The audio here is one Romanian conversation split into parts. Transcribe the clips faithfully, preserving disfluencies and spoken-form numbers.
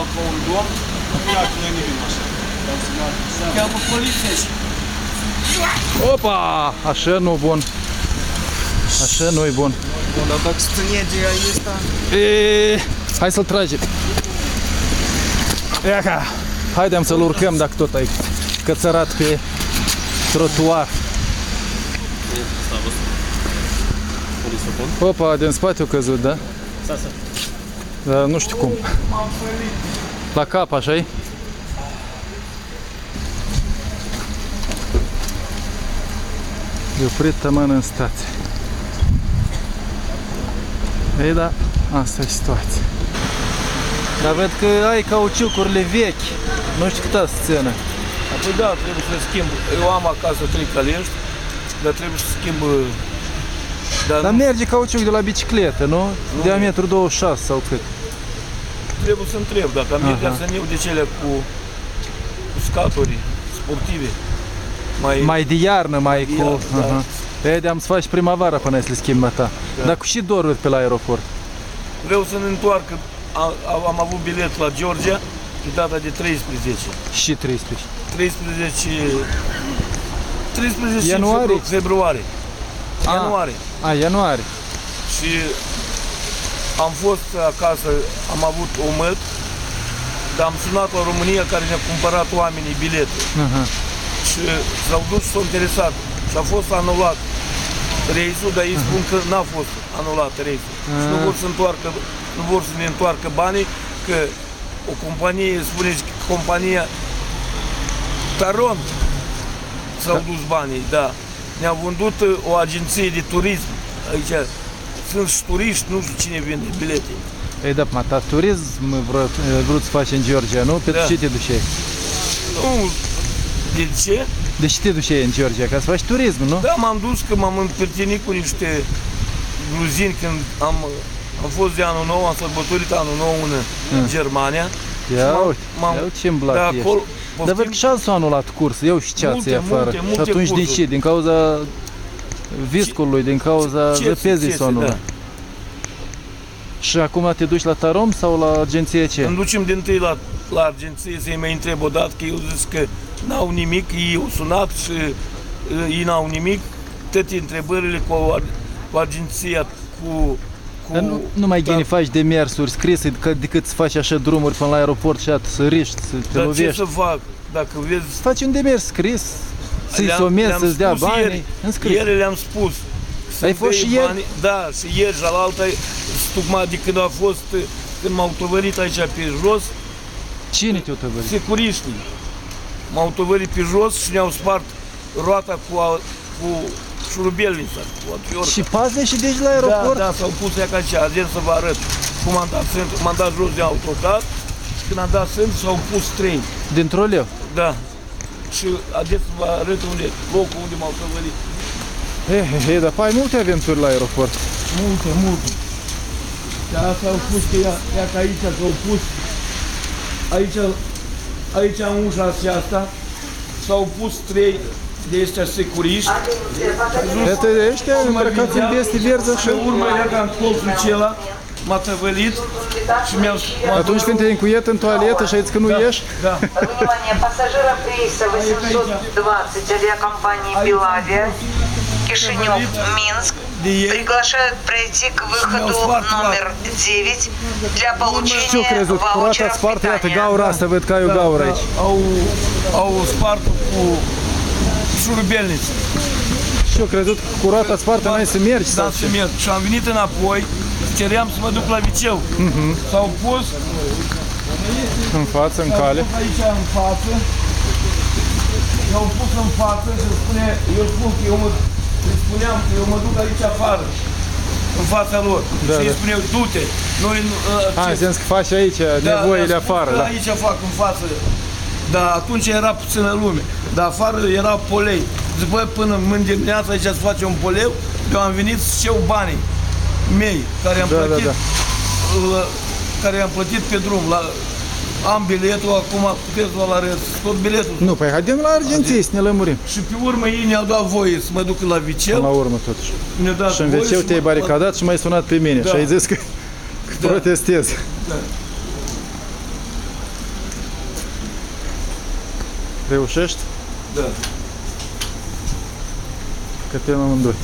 penal ca un domn, dacă nu e nimic așa. Cheamă poliția și... Opa! Așa nu bun. Așa nu e bun. Bun, dar dacă stânege aici ăsta... E, hai să-l tragem. Iaca! Haidem să-l urcăm dacă tot ai cățărat pe trotuar. Opa, din spate a căzut, da? Dar nu știu cum. La cap, așa-i? E oprit tămân în stație. Ei da, asta e situația. Dar văd că ai cauciucurile vechi. Nu știu cât să țină. Păi da, trebuie să schimb. Eu am acasă trei calești, dar trebuie să schimb. Dar, dar nu... merge cauciuc de la bicicletă, nu? nu Diametru douăzeci și șase sau cât? Trebuie să întreb dacă merge să iau de cele cu, cu scaturi sportive. Mai, mai de iarnă, mai de cu... Iarnă, da. Vedeam să faci primăvara până să le schimbi ta. Da. Dar cu și doruri pe la aeroport. Vreau să ne întoarcă. Am, am avut bilet la Georgia pe data de treisprezece. Și treisprezece. treisprezece... treisprezece ianuarie. Februarie. A, ianuarie. A, ianuarie. Și am fost acasă, am avut o măt, dar am sunat la România care ne-a cumpărat oamenii bilete. Uh-huh. Și s-au dus și s-au interesat. Și a fost anulat reisul, dar ei spun că n-a fost anulat reisul. Uh-huh. Și nu vor să întoarcă, nu vor să ne întoarcă banii, că o companie, spuneți, compania Taron s-au da. dus banii, da. Ne-a vândut o agenție de turism. Aici sunt și turiști, nu știu cine vinde bilete. Ei da, mă, ta turism vrut, vrut să faci în Georgia, nu? Pentru da. ce te duceai? Nu, de ce? De ce te duceai în Georgia? Ca să faci turism, nu? Da, m-am dus că m-am împrietenit cu niște gruzini când am, am fost de anul nou, am sărbătorit anul nou în hmm. Germania. Ia uite, ia uite ce-mi blac ești. Acolo, dar văd că și s-a anulat curs, eu și ceații afară. Multe, multe și atunci cursuri. de ce? Din cauza viscului, din cauza răpezii s-a anulat. Da. Și acum te duci la Tarom sau la agenție ce? Îmi ducem din tâi la, la agenție să-i mai întreb o dată, că eu zic că n-au nimic, ei au sunat și uh, ei n-au nimic. Toate întrebările cu, cu agenția, cu... cu nu, nu mai ghini, faci demersuri scrise decât să faci așa drumuri până la aeroport și atât, să riști, să te dar lovești. ce să fac? Dacă vezi... Să faci un demers scris, să-i somezi, să-ți dea banii, înscris. Ieri le-am spus. Ai fost și ieri? Bani, da, și ieri și alaltă, tocmai de când a fost, când m-au tovărit aici pe jos. Cine te-au tovărit? Securiștii. M-au tovărit pe jos și ne-au spart roata cu, a, cu șurubelnița, cu atviorca. Și pazne și deci la aeroport? Da, da, s-au pus ea ca și azi să vă arăt cum am dat, m-am dat jos de autocar și când am dat sânt s-au pus trei. Din troleu? Da. Și adeți să vă arăt unde, locul unde m-au tovărit. He, he, he, dar ai multe aventuri la aeroport. Multe, multe. Dar asta au pus, că ia, ia că aici s-au pus, aici, aici în ușa asta, s-au pus trei de ăștia securiști. Iată, ăștia îmbrăcați în veste verzi așa. Și urmă ia ca în colțul acela, m-a tăvălit și mi-au... Atunci când te încuiet în toaletă și ai zis că nu da, ieși? Da. Внимание, пассажирам рейса восемьсот двадцать авиакомпании «Белавия», Кишинев, Минск, приглашают пройти к выходу номер девять для получения Ce-o crezut? Curata spart, iată gaura asta, văd că ai o gaură aici. Au, au spart cu șurubelniță. Și-o crezut că curata spart, n-ai să mergi? Da, să merg. Și am venit înapoi, ceream să mă duc la liceu. S-au pus în față, în cale. Aici în față. I-au pus în față și spune, eu spun că eu mă, îi spuneam că eu mă duc aici afară, în fața lor. Da, și îi da. spuneau, du-te. Noi, A, înseamnă că faci aici da, nevoile da, afară. Da, aici fac în față. Dar atunci era puțină lume. Dar afară era polei. Zic, bă, până în dimineața aici să face un poleu, eu am venit să iau banii mei, care am da, plătit, da, da. La, care am plătit pe drum. La, am biletul, acum puteți lua la rest, tot biletul. Nu, păi haidem la agenție să ne lămurim. Și pe urmă ei ne-au dat voie să mă duc la viceu. Până la urmă totuși. Și în viceu te-ai baricadat și m-ai sunat pe mine da. și ai zis că, că da. protestez. Da. Reușești? Da. Că pe amândoi.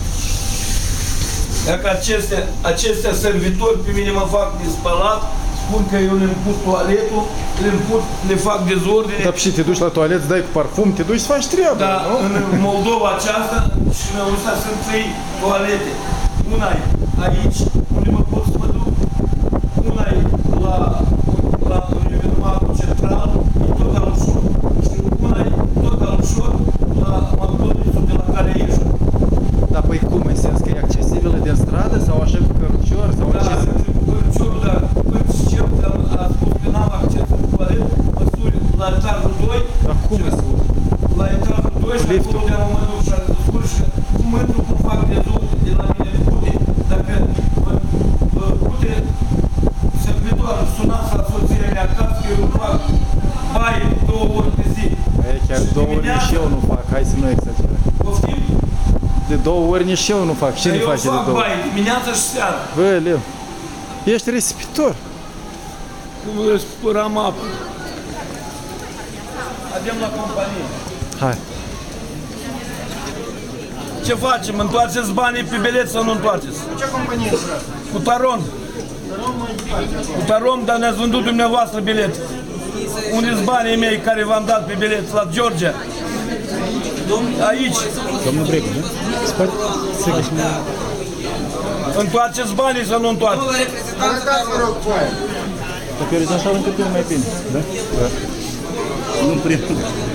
Dacă acestea, acestea servitori pe mine mă fac de spălat, spun că eu le-mi pus toaletul, le-mi pus, le fac dezordine. Dar și te duci la toalet, dai cu parfum, te duci să faci treaba, Dar nu? în Moldova aceasta și în ăsta sunt trei toalete. Una e aici, unde mă pot să mă duc, una e la, la evenimentul central, e tot al ușor. Și una e tot al ușor la McDonald's-ul de la care ești. Dar păi cum, în sens că e accesibilă de stradă sau așa cu cărucior? Sau Da, ce? cu căruciorul, dar până și eu a spus că n-am acces în toalet, mă suri la etajul doi. Dar cum e să urci? La etajul doi și acolo de mă duc și ascult și cum intru, cum fac rezultă de la mine în pute. Dacă mă pute servitoare sunați la soția mea acasă, că eu fac baie două ori pe zi. E, chiar Și două ori dimineața- nici eu nu fac, hai să nu exagerăm. Poftim? De două ori nici eu nu fac, cine Eu face de fac două ori? baie dimineața și seara. Bă, Leu, ești risipitor. Cum răspuram apă. Adem la companie. Hai. Ce facem? Întoarceți banii pe bilet sau nu întoarceți? Ce companie intrați? Cu Taron. Cu Taron, dar ne-ați vândut dumneavoastră bilet. Unde-s banii mei care v-am dat pe bilet? La Georgia. Aici. Domnul Bregu, nu? Spate, să găsim. Întoarceți banii sau nu întoarceți? Arătați, vă rog, foaia. Dacă ești așa încât e mai bine. Da? Nu primul.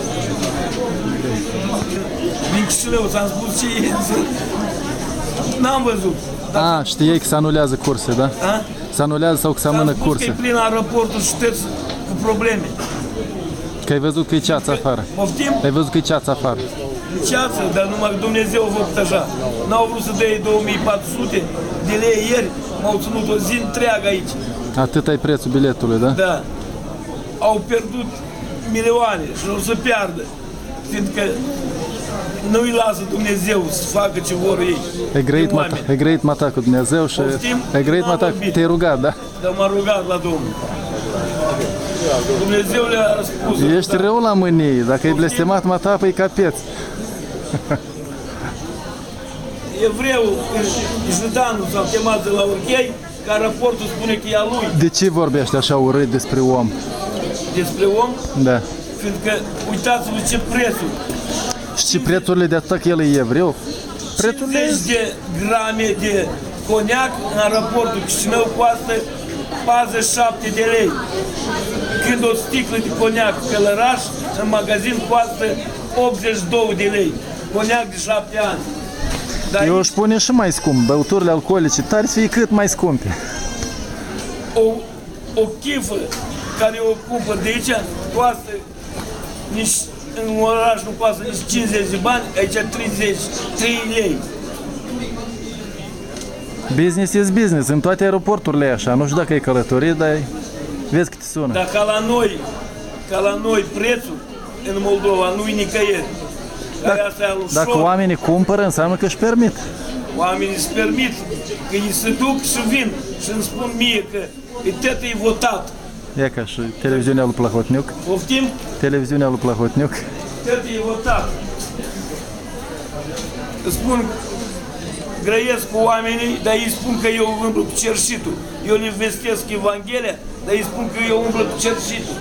Din Chișinău, ți-am spus ce e. N-am văzut. A, știai că se anulează curse, da? A? Se anulează sau că se amână Ți-am spus că curse. e plin aeroportul și șterți cu probleme. Că ai văzut că e ceață afară. Poftim? Ai văzut că e ceață afară. Ceață, dar numai Dumnezeu a făcut așa. N-au vrut să dea două mii patru sute de lei ieri, m-au ținut o zi întreagă aici. Atât ai prețul biletului, da? Da. Au pierdut milioane și o să piardă. Fiindcă nu-i lasă Dumnezeu să facă ce vor ei. Ai grăit, Din mata, oameni. ai grăit mata cu Dumnezeu și Poftim? ai grăit N-am mata, vorbit. te-ai rugat, da? Dar m-a rugat la Domnul. Dumnezeu le-a răspuns. Ești rău la mânie, dacă ai blestemat mata, păi capeți. Evreu, Jădanul s-au chemat de la Urchei, ca raportul spune că e a lui. De ce vorbești așa urât despre om? Despre om, Da. fiindcă uitați-vă ce prețul. Și prețurile de atât că el e evreu? Prețurile cincizeci de grame de coniac în aeroportul Chișinău costă patruzeci și șapte de lei. Când o sticlă de coniac Călăraș în magazin costă optzeci și doi de lei. Coniac de șapte ani. Dar eu își pune și mai scump. Băuturile alcoolice tari să fie cât mai scumpe. o, o chifă care o cumpăr de aici costă nici în oraș nu costă nici cincizeci de bani, aici treizeci, trei lei. Business is business, în toate aeroporturile e așa. Nu știu dacă e călătorie, dar vezi că te sună. Dar ca la noi, ca la noi prețul în Moldova nu-i nicăieri. Care asta e al ușor. Dacă oamenii cumpără, înseamnă că își permit. Oamenii îți permit că îi se duc și vin și îmi spun mie că e tătă e votat. E ca și televiziunea lui Plahotniuc. Poftim? Televiziunea lui Plahotniuc. Tătă e votat. Îți spun, grăiesc cu oamenii, dar îi spun că eu umblu cu cerșitul. Eu le vestesc Evanghelia, dar îi spun că eu umblu cu cerșitul.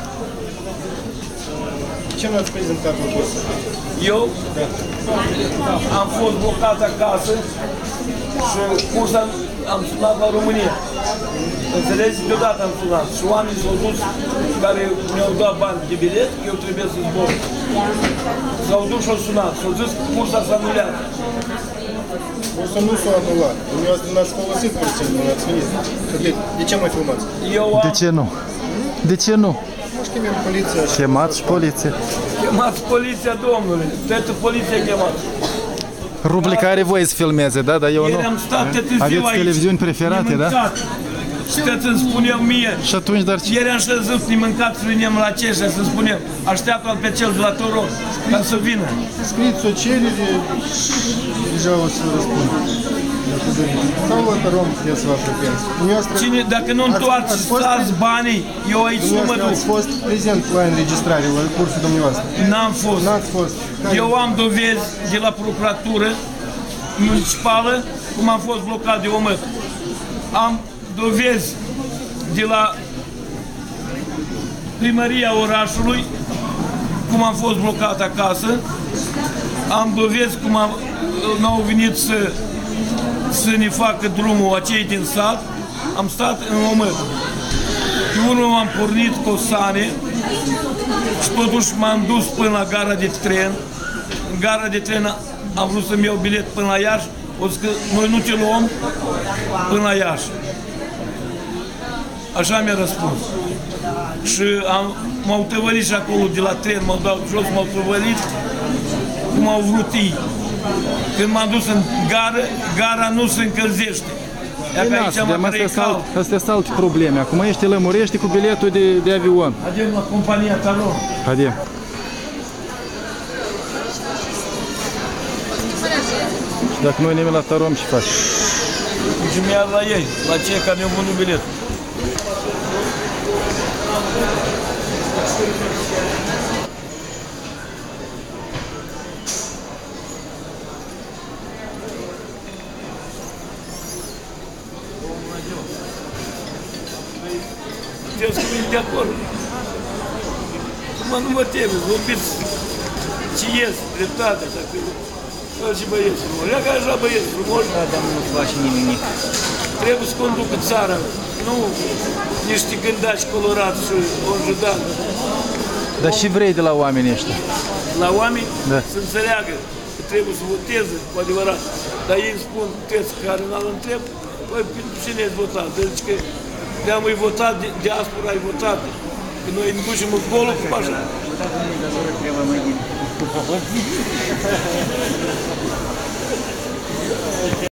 Ce m-ați prezentat în cursă? Eu am fost blocat acasă și cursa am sunat la România. Înțelegi? Deodată am sunat și oamenii s-au dus care mi-au dat bani de bilet, eu trebuie să zbor. S-au dus și au sunat, s-au zis că cursa s-a anulează. Cursa nu s-a anulat. Dumneavoastră n-ați folosit cursa, nu ați venit. De, de ce mă filmați? Eu De am ce nu? De ce nu? Nu știu, chemăm poliția și... Chemați și poliție. chemat poliția, domnule, toată poliția chemat. Rubrica are voie să filmeze, da? Dar eu nu. Ieri am stat de târziu Aveți aici. televiziuni preferate, da? Și tăți îmi spuneau mie, Și atunci, dar ce? ieri am șezut, ne mâncat și venim la Ceșa să spunem, așteaptă-l pe cel de la Toron ca să vină. Scrieți o cerere, deja o să răspund. dacă doriți. Sau la Tarom veți lua pretenții. Dumneavoastră Cine, dacă nu ați- întoarce ați fost stați pre- banii, eu aici nu mă dumneavoastră duc. ați fost prezent la înregistrare, la cursul dumneavoastră. N-am fost. N-ați fost. Care- Eu am dovezi de la procuratură municipală cum am fost blocat de omăt. Am dovezi de la primăria orașului cum am fost blocat acasă. Am dovezi cum am, n-au venit să, să ne facă drumul acei din sat. Am stat în omăt. Pe unul am pornit cu o sane și totuși m-am dus până la gara de tren. În gara de tren am vrut să-mi iau bilet până la Iași. O zis că noi nu te luăm până la Iași. Așa mi-a răspuns. Și am, m-au tăvălit și acolo de la tren, m-au dat jos, m-au tăvălit cum au vrut ei. Când m-am dus în gară, gara nu se încălzește. Ia că aici Dar mă astea trăi sunt alt- cald. astea sunt alte probleme. Acum ești lămurește cu biletul de, de avion. Adem la compania Tarom. Haide. Și dacă noi nimeni la Tarom, ce faci? Și mi-a la ei, la cei care mi-au vândut bilet. Puteți să vin de acord. Mă, nu mă teme, vorbiți ce ies, dreptate, dacă eu și băieți frumos. Ia că așa băieți frumos. Da, dar nu face nimic. Trebuie să conducă țara, nu niște gândaci colorați și onjudați. Dar și vrei de la oamenii ăștia? La oameni Da. să înțeleagă că trebuie să voteze cu adevărat. Dar ei îmi spun, test care n-al întreb, păi pentru cine ați votat? Deci că de-am îi votat, diaspora ai votat. Că noi ne ducem acolo cu așa. Trebuie mai bine.